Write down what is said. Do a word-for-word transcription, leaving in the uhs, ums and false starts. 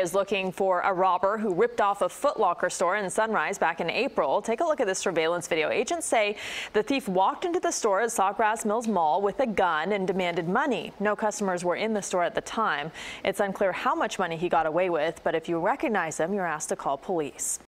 is looking for a robber who ripped off a Foot Locker store in Sunrise back in April. Take a look at this surveillance video. Agents say the thief walked into the store at Sawgrass Mills Mall with a gun and demanded money. No customers were in the store at the time. It's unclear how much money he got away with, but if you recognize him, you're asked to call police.